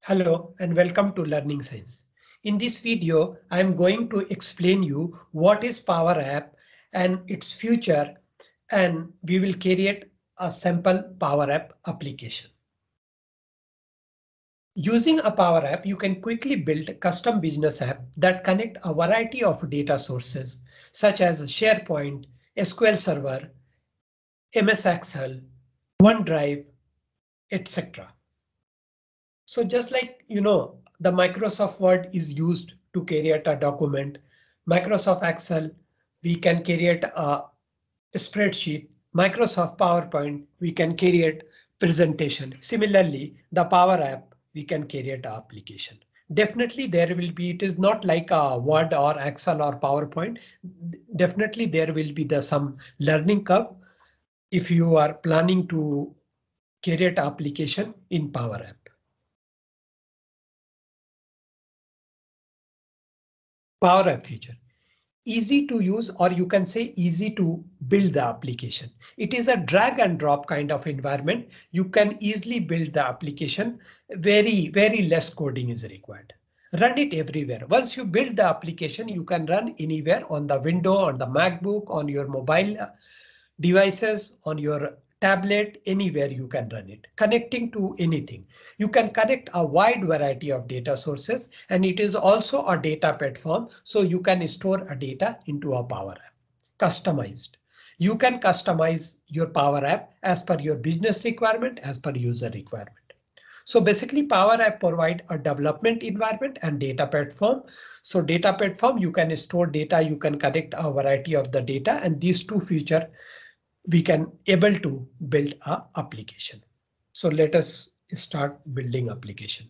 Hello and welcome to Learning Science. In this video, I am going to explain you what is Power App and its future, and we will create a simple Power App application. Using a Power App, you can quickly build a custom business app that connect a variety of data sources such as SharePoint, SQL Server, MS Excel, OneDrive, etc. So just like the Microsoft Word is used to create a document, Microsoft Excel, we can create a spreadsheet, Microsoft PowerPoint, we can create presentation. Similarly, the Power App, we can create an application. Definitely there will be, it is not like a Word or Excel or PowerPoint. Definitely there will be some learning curve if you are planning to create application in Power App. Power App feature. Easy to use, or you can say easy to build the application. It is a drag and drop kind of environment. You can easily build the application. Very less coding is required. Run it everywhere. Once you build the application, you can run anywhere on the window, on the MacBook, on your mobile devices, on your tablet, anywhere you can run it, connecting to anything. You can connect a wide variety of data sources, and it is also a data platform. So you can store a data into a Power App. Customized. You can customize your Power App as per your business requirement, as per user requirement. So basically Power App provide a development environment and data platform. So data platform, you can store data, you can connect a variety of the data, and these two features we can able to build a application. So let us start building application.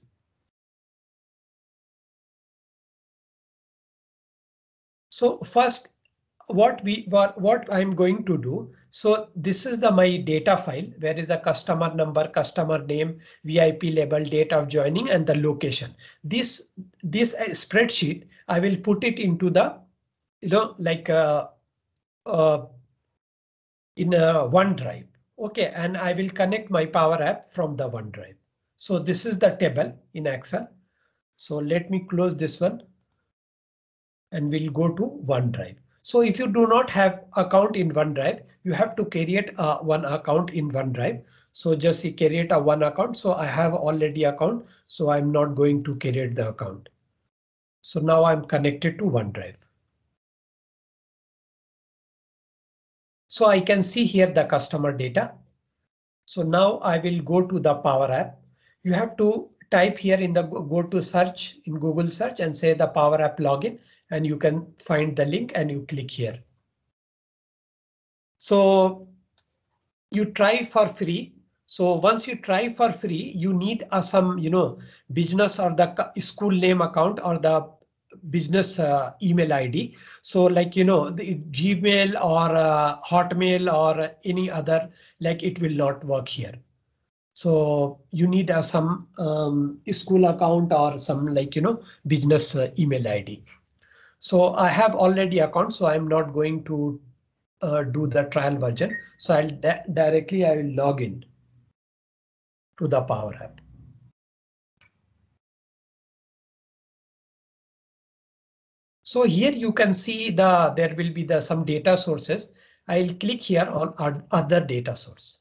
So first, what I'm going to do. So this is my data file where is a customer number, customer name, VIP label, date of joining, and the location. This spreadsheet, I will put it into the like uh, in a OneDrive. OK, and I will connect my Power App from the OneDrive. So this is the table in Excel. So let me close this one and we'll go to OneDrive. So if you do not have account in OneDrive, you have to create one account in OneDrive. So just create a one account. So I have already account, so I'm not going to create the account. So now I'm connected to OneDrive. So I can see here the customer data. So now I will go to the Power App. You have to type here in the go to search in Google search and say the Power App login, and you can find the link and you click here. So you try for free. So once you try for free, you need some business or the school name account or the business email ID. So like the Gmail or Hotmail or any other, like it will not work here. So you need some school account or some like business email ID. So I have already account, so I'm not going to do the trial version. So I'll directly I will log in to the Power App. So here you can see there will be some data sources. I'll click here on other data source.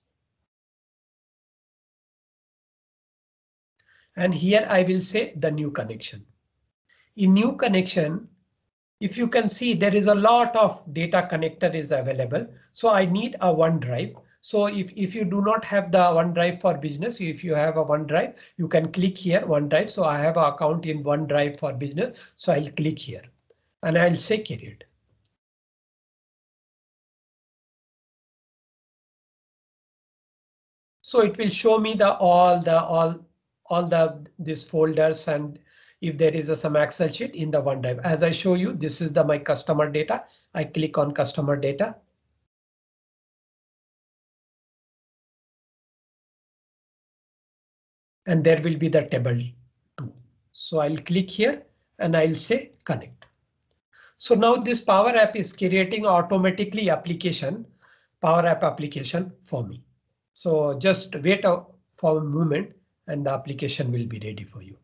And here I will say the new connection. In new connection, if you can see there is a lot of data connector is available. So I need a OneDrive. So if you do not have the OneDrive for business, if you have a OneDrive, you can click here OneDrive. So I have an account in OneDrive for business. So I'll click here and I'll say create. So it will show me all these folders, and if there is some Excel sheet in the OneDrive. As I show you, this is my customer data. I click on customer data. And there will be the table too. So I'll click here and I'll say connect. So now this Power App is creating automatically Power App application for me. So just wait for a moment and the application will be ready for you.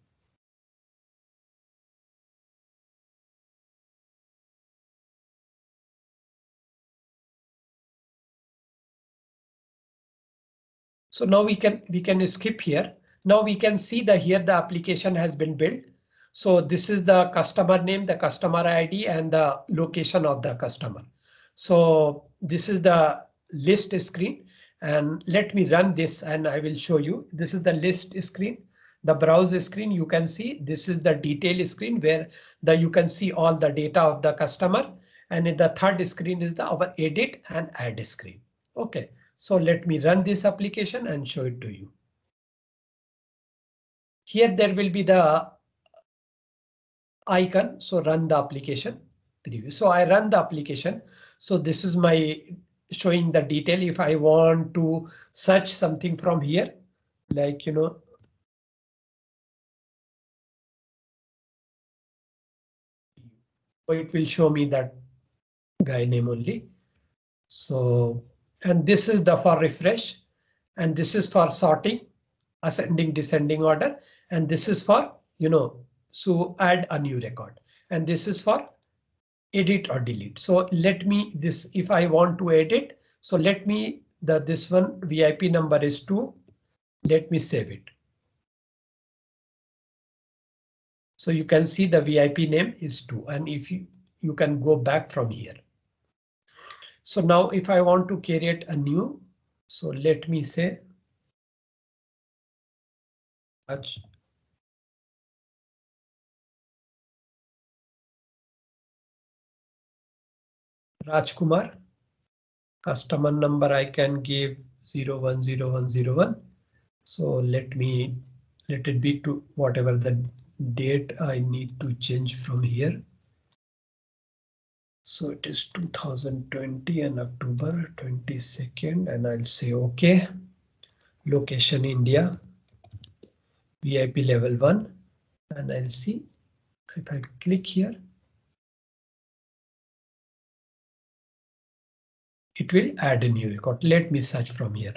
So now we can skip here. Now we can see that here the application has been built. So this is the customer name, the customer ID, and the location of the customer. So this is the list screen, and let me run this and I will show you. This is the list screen. The browse screen, you can see this is the detail screen where you can see all the data of the customer. And in the third screen is our edit and add screen. OK, so let me run this application and show it to you. Here there will be the icon. So run the application preview. So I run the application. So this is my showing the detail. If I want to search something from here, like, so it will show me that guy name only. So, and this is the for refresh, and this is for sorting, ascending, descending order, and this is for, so add a new record, and this is for edit or delete. So let me this, if I want to edit, so let me this one VIP number is 2. Let me save it. So you can see the VIP name is 2, and if you can go back from here. So now if I want to create a new, so let me say Rajkumar. Customer number I can give 010101. So let it be to whatever the date I need to change from here. So it is 2020 and October 22nd, and I'll say OK. Location India, VIP level 1, and I'll see if I click here. It will add a new record. Let me search from here.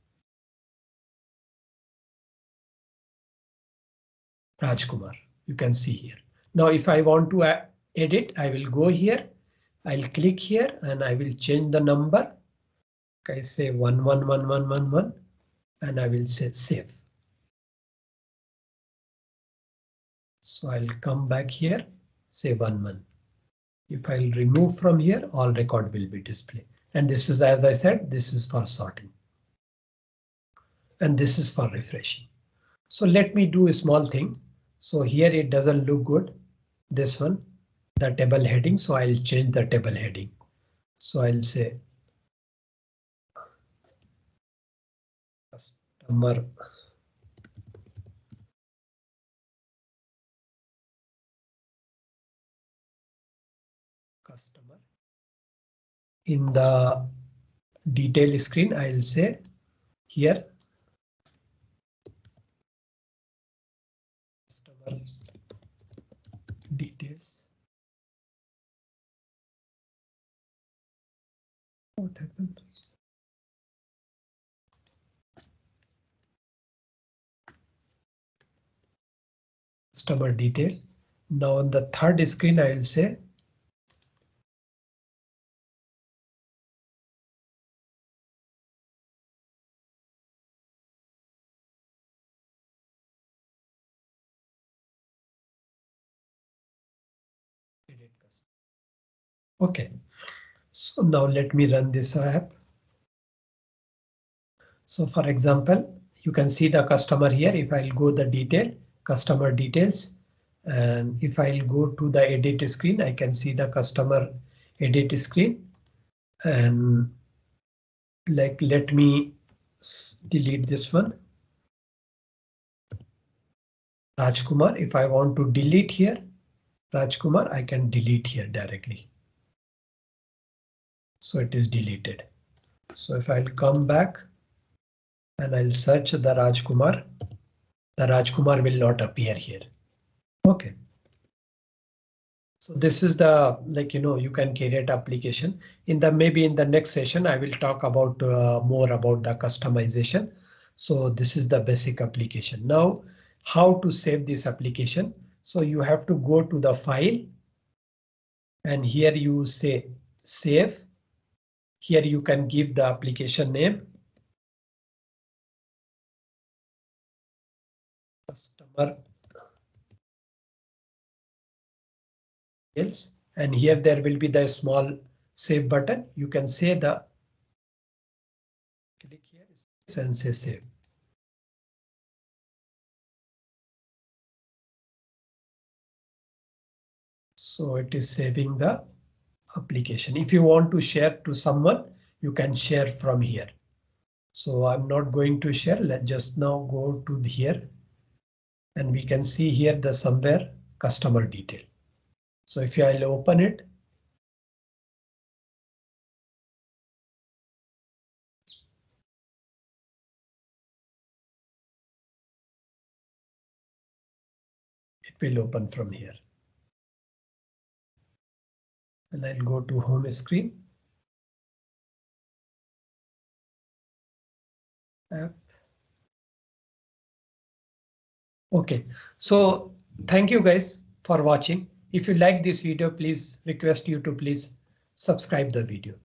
Rajkumar, you can see here. Now, if I want to edit, I will go here. I'll click here and I will change the number. I say 111111 and I will say save. So I'll come back here, say 11. If I'll remove from here, all record will be displayed. And this is, as I said, this is for sorting. And this is for refreshing. So let me do a small thing. So here it doesn't look good. This one, the table heading. So I'll change the table heading. So I'll say customer in the detail screen. I'll say here customer details. What happened? Customer detail. Now on the third screen, I will say OK. So now let me run this app. So for example, you can see the customer here. If I'll go the detail, customer details, and if I'll go to the edit screen, I can see the customer edit screen. And like, let me delete this one. Rajkumar, if I want to delete here, Rajkumar, I can delete here directly. So it is deleted. So if I'll come back and I'll search the Rajkumar will not appear here. OK. So this is the, like, you can create application maybe in the next session. I will talk about more about the customization. So this is the basic application. Now, how to save this application? So you have to go to the file and here you say save. Here you can give the application name. Customer else, and here there will be the small save button. You can say the click here and say save. So it is saving the application. If you want to share to someone, you can share from here. So I'm not going to share. Let's just now go to here and we can see here the somewhere customer detail. So if I'll open it, it will open from here. And I'll go to home screen. App. OK, so thank you guys for watching. If you like this video, please request you to please subscribe the video.